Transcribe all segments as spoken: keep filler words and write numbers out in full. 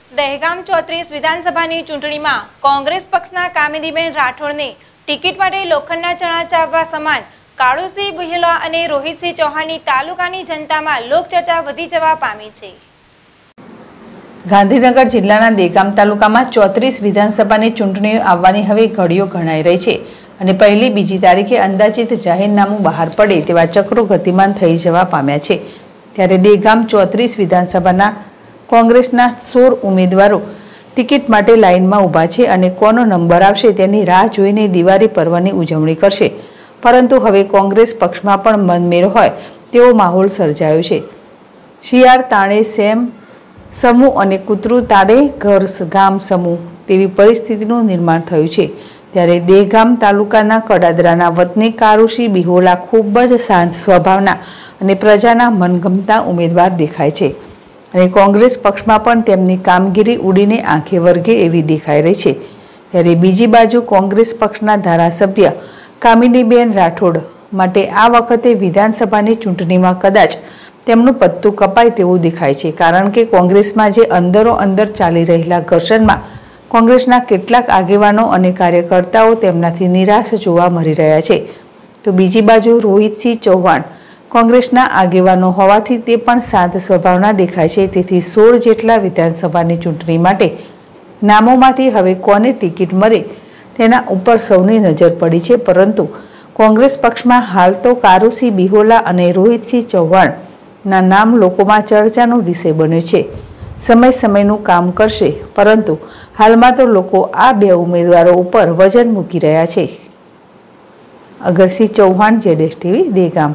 દહેગામ ચોત્રીસ વિધાનસભાની ચૂંટણીમાં કોંગ્રેસ પક્ષના કામિનીબેન રાઠોડને ટિકિટ માટે લોખંડના ચણા ચાવવા સમાન કાળુસિંહ બુહેલા અને રોહિતસિંહ ચૌહાણની તાલુકાની જનતામાં લોકચર્ચા વધી જવા પામી છે। ગાંધીનગર જિલ્લાના દહેગામ તાલુકામાં ચોત્રીસ વિધાનસભાની ચૂંટણીઓ આવવાની હવે ઘડીઓ ગણાઈ રહી છે અને પહેલી બીજી તારીખે અંદાજિત જાહેરનામું બહાર પડે તેવા ચક્રો ગતિમાન થઈ જવા પામ્યા છે। ત્યારે દહેગામ ચોત્રીસ વિધાનસભાના કોંગ્રેસના સોળ ઉમેદવારો ટિકિટ માટે લાઇનમાં ઊભા છે અને કોનો નંબર આવશે તેની રાહ જોઈને દિવાળી પર્વની ઉજવણી કરશે, પરંતુ હવે કોંગ્રેસ પક્ષમાં પણ મનમેળ હોય તેવો માહોલ સર્જાયો છે। શિયાળ તાણે સેમ સમૂહ અને કૂતરું તાળે ઘર ગામ સમૂહ તેવી પરિસ્થિતિનું નિર્માણ થયું છે। ત્યારે દહેગામ તાલુકાના કડાદરાના વતની કાળુસિંહ બુહેલા ખૂબ જ શાંત સ્વભાવના અને પ્રજાના મનગમતા ઉમેદવાર દેખાય છે અને કોંગ્રેસ પક્ષમાં પણ તેમની કામગીરી ઉડીને આંખે વર્ગે એવી દેખાઈ રહી છે। ત્યારે બીજી બાજુ કોંગ્રેસ પક્ષના ધારાસભ્ય કામિનીબેન રાઠોડ માટે આ વખતે વિધાનસભાની ચૂંટણીમાં કદાચ તેમનું પત્તું કપાય તેવું દેખાય છે, કારણ કે કોંગ્રેસમાં જે અંદરો અંદર ચાલી રહેલા ઘર્ષણમાં કોંગ્રેસના કેટલાક આગેવાનો અને કાર્યકર્તાઓ તેમનાથી નિરાશ જોવા મળી રહ્યા છે। તો બીજી બાજુ રોહિતસિંહ ચૌહાણ કોંગ્રેસના આગેવાનો હોવાથી તે પણ શાંત સ્વભાવના દેખાય છે। તેથી સોળ જેટલા વિધાનસભાની ચૂંટણી માટે નામોમાંથી હવે કોને ટિકિટ મળે તેના ઉપર સૌની નજર પડી છે, પરંતુ કોંગ્રેસ પક્ષમાં હાલ તો કાળુસિંહ બુહેલા અને રોહિતસિંહ ચૌહાણના નામ લોકોમાં ચર્ચાનો વિષય બન્યો છે। સમય સમયનું કામ કરશે, પરંતુ હાલમાં તો લોકો આ બે ઉમેદવારો ઉપર વજન મૂકી રહ્યા છે। અગરસિંહ ચૌહાણ, જેડેશ TV, Dehgam.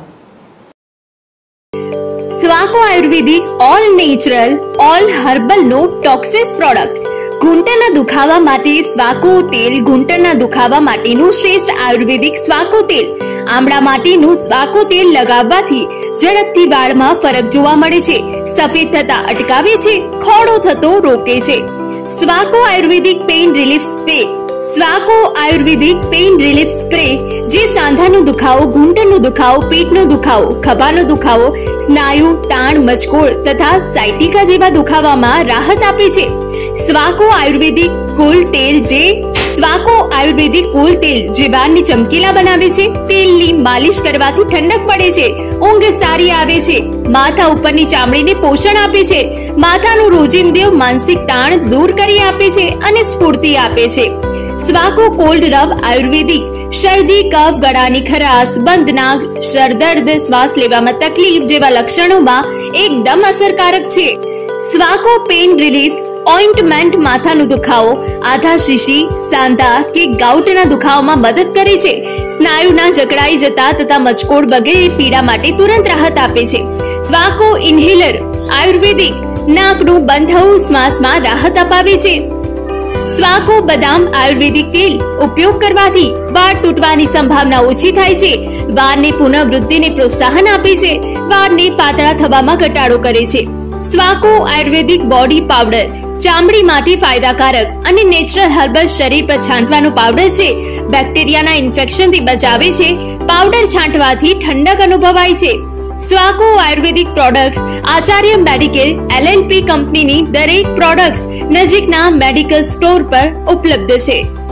Swako ayurvedic all natural all herbal no toxins product ઘૂંટણના દુખાવા માટે સ્વાકો તેલ, ઘૂંટણના દુખાવા માટેનું શ્રેષ્ઠ આયુર્વેદિક સ્વાકો તેલ, આમળા માટેનું સ્વાકો તેલ લગાવવાથી ઝડપથી વાળમાં ફરક જોવા મળે છે, સફેદ થતા અટકાવે છે, ખોડો થતો રોકે છે। Swako ayurvedic pain relief spray Swako ayurvedic pain relief spray જે સાંધાનો દુખાવો, ઘૂંટણનો દુખાવો, પેટનો દુખાવો, ખભાનો દુખાવો, સ્નાયુ તાણ, મચકોડ તથા સાયટિકા જેવા દુખાવામાં રાહત આપે છે। સ્વાકો આયુર્વેદિક કુલ તેલ જે સ્વાકો આયુર્વેદિક કુલ તેલ જે વાળને ચમકીલા બનાવે છે, તેલની માલિશ કરવાથી ઠંડક પડે છે, ઊંઘ સારી આવે છે, માથા ઉપરની ચામડીને પોષણ આપે છે, માથાનું રોજિંદુ માનસિક તાણ દૂર કરી આપે છે અને સ્ફૂર્તિ આપે છે। સ્વાકો કોલ્ડ રબ આયુર્વેદિક શરદી, કફ, ગળાની ખરાશ, બંધ નાક, સરદર્દ, શ્વાસ લેવામાં તકલીફ જેવા લક્ષણોમાં એકદમ અસરકારક છે। સ્વાકો પેઇન રિલીફ ઓઇન્ટમેન્ટ માથાનો દુખાવો, આધા શીશી, સાંધા કે ગાઉટના દુખાવામાં મદદ કરે છે, સ્નાયુના જકડાઈ જતા તથા મચકોડ વગેરે પીડા માટે તુરંત રાહત આપે છે। સ્વાકો ઇન્હેલર આયુર્વેદિક નાકનું બંધ શ્વાસમાં રાહત અપાવે છે। સ્વાકો બદામ આયુર્વેદિક તેલ ઉપયોગ કરવાથી વાળ તૂટવાની સંભાવના ઓછી થાય છે, વાળની પુનઃવૃદ્ધિને પ્રોત્સાહન આપે છે, વાળને પાતળા થવામાં ઘટાડો કરે છે। સ્વાકો આયુર્વેદિક બોડી પાવડર ચામડી માટે ફાયદાકારક અને નેચરલ હર્બલ શરીર પર છાંટવાનો પાવડર છે, બેક્ટેરિયાના ઇન્ફેક્શનથી બચાવે છે, પાવડર છાંટવાથી ઠંડક અનુભવાય છે। Swako ayurvedic products Acharya medicare L L P કંપનીની દરેક પ્રોડક્ટ્સ નજીકના મેડિકલ સ્ટોર પર ઉપલબ્ધ છે।